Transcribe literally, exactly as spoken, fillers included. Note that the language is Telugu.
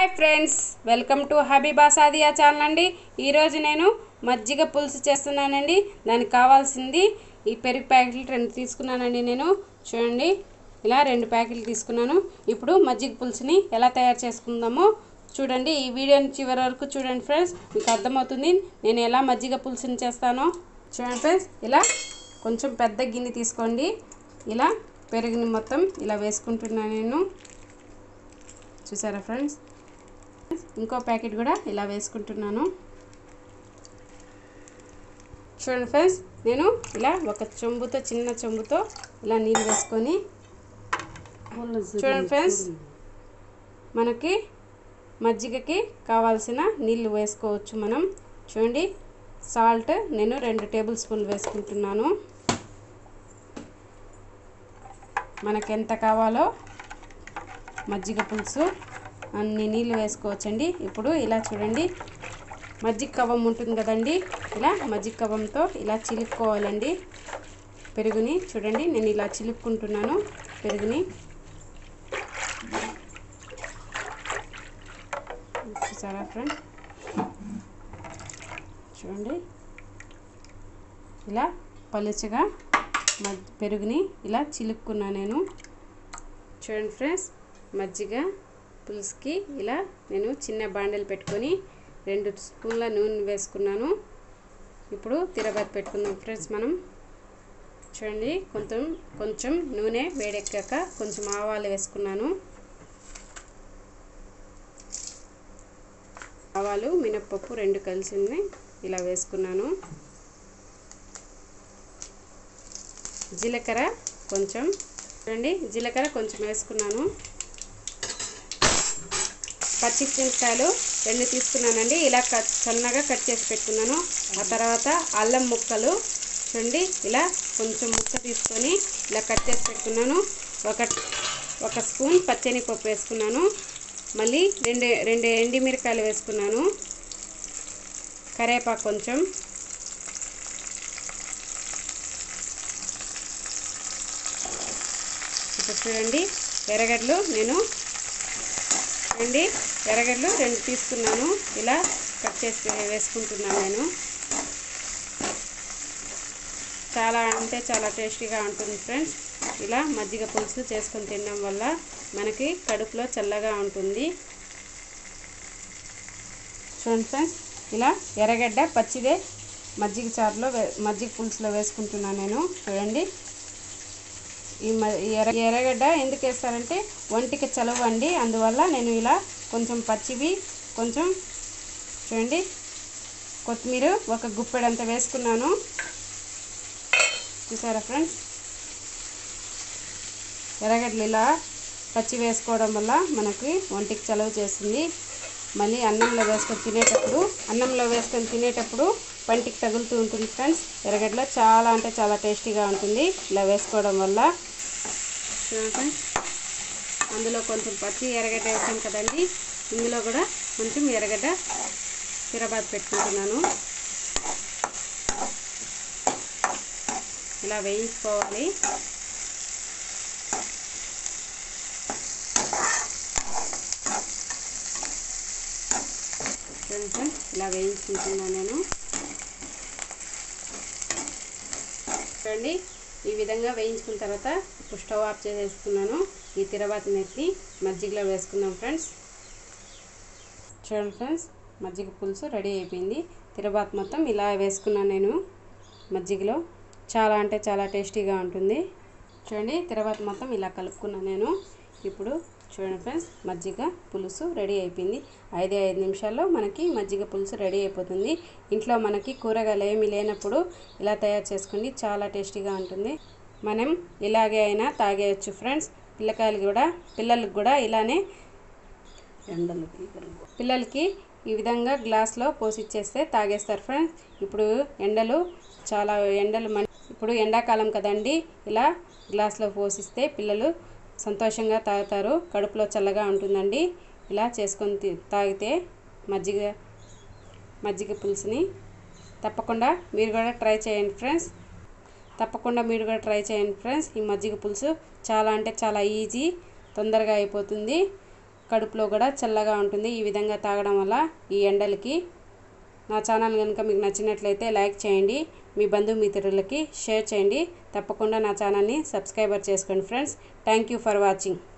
Hi friends, welcome to Habiba Sadia channel అండి. ఈరోజు నేను మజ్జిగ పులుసు చేస్తున్నానండి. దానికి కావాల్సింది ఈ పెరుగు ప్యాకెట్లు రెండు తీసుకున్నానండి. నేను చూడండి, ఇలా రెండు ప్యాకెట్లు తీసుకున్నాను. ఇప్పుడు మజ్జిగ పులుసుని ఎలా తయారు చేసుకుందామో చూడండి. ఈ వీడియోని చివరి వరకు చూడండి ఫ్రెండ్స్, మీకు అర్థమవుతుంది నేను ఎలా మజ్జిగ పులుసుని చేస్తానో. చూడండి ఫ్రెండ్స్, ఇలా కొంచెం పెద్ద గిన్నె తీసుకోండి. ఇలా పెరుగుని మొత్తం ఇలా వేసుకుంటున్నాను నేను. చూసారా ఫ్రెండ్స్, ఇంకో ప్యాకెట్ కూడా ఇలా వేసుకుంటున్నాను. చూడండి ఫ్రెండ్స్, నేను ఇలా ఒక చెంబుతో చిన్న చెంబుతో ఇలా నీళ్ళు వేసుకొని, చూడండి ఫ్రెండ్స్, మనకి మజ్జిగకి కావాల్సిన నీళ్ళు వేసుకోవచ్చు మనం. చూడండి, సాల్ట్ నేను రెండు టేబుల్ స్పూన్లు వేసుకుంటున్నాను. మనకు ఎంత కావాలో మజ్జిగ పులుసు అన్ని నీళ్ళు వేసుకోవచ్చండి. ఇప్పుడు ఇలా చూడండి, మజ్జిగ కవ్వం ఉంటుంది కదండి, ఇలా మజ్జిగ కవ్వంతో ఇలా చిలుక్కోవాలండి పెరుగుని. చూడండి, నేను ఇలా చిలుక్కుంటున్నాను పెరుగుని. చూసారా ఫ్రెండ్స్, చూడండి, ఇలా పలుచగా పెరుగుని ఇలా చిలుక్కున్నా నేను. చూడండి ఫ్రెండ్స్, మజ్జిగ పులుసుకి ఇలా నేను చిన్న బాండెలు పెట్టుకొని రెండు స్పూన్ల నూనె వేసుకున్నాను. ఇప్పుడు తిరగబాతు పెట్టుకుందాం ఫ్రెండ్స్ మనం. చూడండి, కొంచెం కొంచెం నూనె వేడెక్కాక కొంచెం ఆవాలు వేసుకున్నాను. ఆవాలు మినప్పప్పు రెండు కలిసింది ఇలా వేసుకున్నాను. జీలకర్ర కొంచెం, చూడండి, జీలకర్ర కొంచెం వేసుకున్నాను. పచ్చిమిరపకాయలు రెండు తీసుకున్నానండి, ఇలా కట్ సన్నగా కట్ చేసి పెట్టుకున్నాను. ఆ తర్వాత అల్లం ముక్కలు, చూడండి, ఇలా కొంచెం ముక్క తీసుకొని ఇలా కట్ చేసి పెట్టుకున్నాను. ఒక ఒక స్పూన్ పచ్చెనగపప్పు వేసుకున్నాను. మళ్ళీ రెండు రెండు ఎండిమిరకాయలు వేసుకున్నాను. కరివేపాకు కొంచెం, ఇప్పుడు చూడండి ఎర్రగడ్డలు నేను చూడండి ఎర్రగడ్డలు రెండు తీసుకున్నాను. ఇలా కట్ చేసి వేసుకుంటున్నాను నేను. చాలా అంటే చాలా టేస్టీగా ఉంటుంది ఫ్రెండ్స్. ఇలా మజ్జిగ పులుసు చేసుకొని తినడం వల్ల మనకి కడుపులో చల్లగా ఉంటుంది. చూడండి ఫ్రెండ్స్, ఇలా ఎర్రగడ్డ పచ్చిదే మజ్జిగ చారులో మజ్జిగ పులుసులో వేసుకుంటున్నాను నేను. చూడండి, ఈ ఎర్ర ఎర్రగడ్డ ఎందుకు వేస్తారంటే ఒంటికి చలువ అండి, అందువల్ల నేను ఇలా కొంచెం పచ్చివి కొంచెం, చూడండి, కొత్తిమీర ఒక గుప్పెడంత వేసుకున్నాను. చూసారా ఫ్రెండ్స్, ఎర్రగడ్డలు ఇలా పచ్చి వేసుకోవడం వల్ల మనకి ఒంటికి చలువ చేస్తుంది. మళ్ళీ అన్నంలో వేసుకొని తినేటప్పుడు అన్నంలో వేసుకొని తినేటప్పుడు పంటికి తగులుతూ ఉంటుంది ఫ్రెండ్స్. ఎర్రగడ్డలో చాలా అంటే చాలా టేస్టీగా ఉంటుంది ఇలా వేసుకోవడం వల్ల. చూడండి, అందులో కొంచెం పచ్చి ఎర్రగడ్డ వేసాం కదండి, ఇందులో కూడా కొంచెం ఎర్రగడ్డ తిరబాతు పెట్టుకుంటున్నాను. ఇలా వేయించుకోవాలి. కొంచెం ఇలా వేయించుకుంటున్నాను నేను. చూడండి, ఈ విధంగా వేయించుకున్న తర్వాత ఇప్పుడు స్టవ్ ఆఫ్ చేసేసుకున్నాను. ఈ తిరబాతుని ఎత్తి మజ్జిగలో వేసుకుందాం ఫ్రెండ్స్. చూడండి ఫ్రెండ్స్, మజ్జిగ పులుసు రెడీ అయిపోయింది. తిరబాతు మొత్తం ఇలా వేసుకున్నాను నేను మజ్జిగలో. చాలా అంటే చాలా టేస్టీగా ఉంటుంది. చూడండి, తిరబాతు మొత్తం ఇలా కలుపుకున్నాను నేను. ఇప్పుడు చూడండి ఫ్రెండ్స్, మజ్జిగ పులుసు రెడీ అయిపోయింది. ఐదే ఐదు నిమిషాల్లో మనకి మజ్జిగ పులుసు రెడీ అయిపోతుంది. ఇంట్లో మనకి కూరగాయలు ఏమీ లేనప్పుడు ఇలా తయారు చేసుకోండి, చాలా టేస్టీగా ఉంటుంది. మనం ఇలాగే అయినా తాగేయచ్చు ఫ్రెండ్స్. పిల్లకాయలు కూడా పిల్లలకు కూడా ఇలానే ఎండలకి పిల్లలకి ఈ విధంగా గ్లాస్లో పోసిచ్చేస్తే తాగేస్తారు ఫ్రెండ్స్. ఇప్పుడు ఎండలు చాలా ఎండలు మన ఇప్పుడు ఎండాకాలం కదండి, ఇలా గ్లాస్లో పోసిస్తే పిల్లలు సంతోషంగా తాగుతారు, కడుపులో చల్లగా ఉంటుందండి. ఇలా చేసుకొని తాగితే మజ్జిగ మజ్జిగ పులుసుని తప్పకుండా మీరు కూడా ట్రై చేయండి ఫ్రెండ్స్. తప్పకుండా మీరు కూడా ట్రై చేయండి ఫ్రెండ్స్. ఈ మజ్జిగ పులుసు చాలా అంటే చాలా ఈజీ, తొందరగా అయిపోతుంది. కడుపులో కూడా చల్లగా ఉంటుంది ఈ విధంగా తాగడం వల్ల ఈ ఎండలకి. నా ఛానల్ కనుక మీకు నచ్చినట్లయితే లైక్ చేయండి, మీ బంధుమిత్రులకి షేర్ చేయండి. తప్పకుండా నా ఛానల్ని సబ్స్క్రైబర్ చేసుకోండి friends. Thank you for watching.